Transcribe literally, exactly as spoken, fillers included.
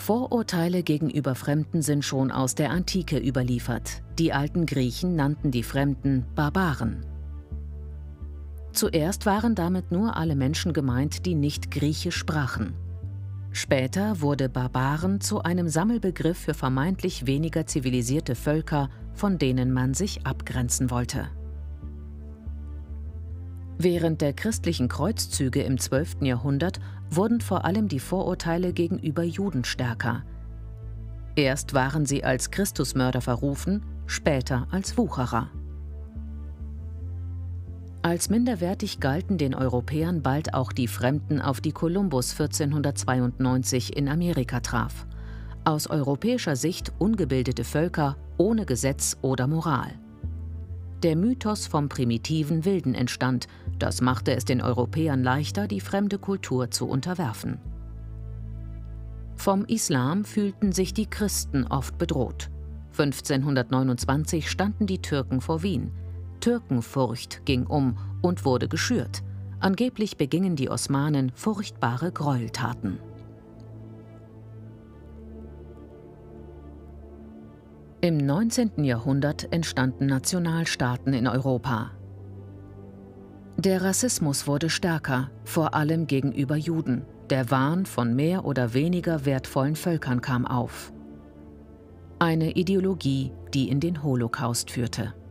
Vorurteile gegenüber Fremden sind schon aus der Antike überliefert. Die alten Griechen nannten die Fremden Barbaren. Zuerst waren damit nur alle Menschen gemeint, die nicht Griechisch sprachen. Später wurde Barbaren zu einem Sammelbegriff für vermeintlich weniger zivilisierte Völker, von denen man sich abgrenzen wollte. Während der christlichen Kreuzzüge im zwölften Jahrhundert wurden vor allem die Vorurteile gegenüber Juden stärker. Erst waren sie als Christusmörder verrufen, später als Wucherer. Als minderwertig galten den Europäern bald auch die Fremden, auf die Kolumbus vierzehnhundertzweiundneunzig in Amerika traf. Aus europäischer Sicht ungebildete Völker ohne Gesetz oder Moral. Der Mythos vom primitiven Wilden entstand, das machte es den Europäern leichter, die fremde Kultur zu unterwerfen. Vom Islam fühlten sich die Christen oft bedroht. fünfzehnhundertneunundzwanzig standen die Türken vor Wien. Türkenfurcht ging um und wurde geschürt. Angeblich begingen die Osmanen furchtbare Gräueltaten. Im neunzehnten Jahrhundert entstanden Nationalstaaten in Europa. Der Rassismus wurde stärker, vor allem gegenüber Juden. Der Wahn von mehr oder weniger wertvollen Völkern kam auf. Eine Ideologie, die in den Holocaust führte.